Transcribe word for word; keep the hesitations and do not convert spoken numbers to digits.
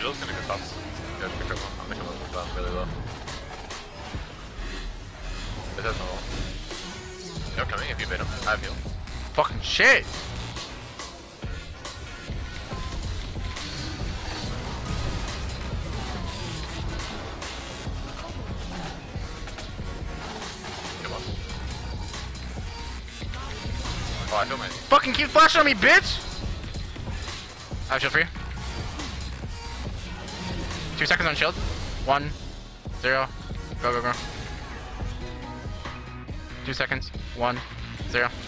Middle's gonna go top. You guys be careful. I'm making one down really low. This has no ult. They're coming if you bait him. I have heal. Fucking shit! Come on. Oh, I feel my. Fucking keep flashing on me, bitch! I have shield for you. Two seconds on shield. One, zero. Go, go, go. Two seconds. One, zero.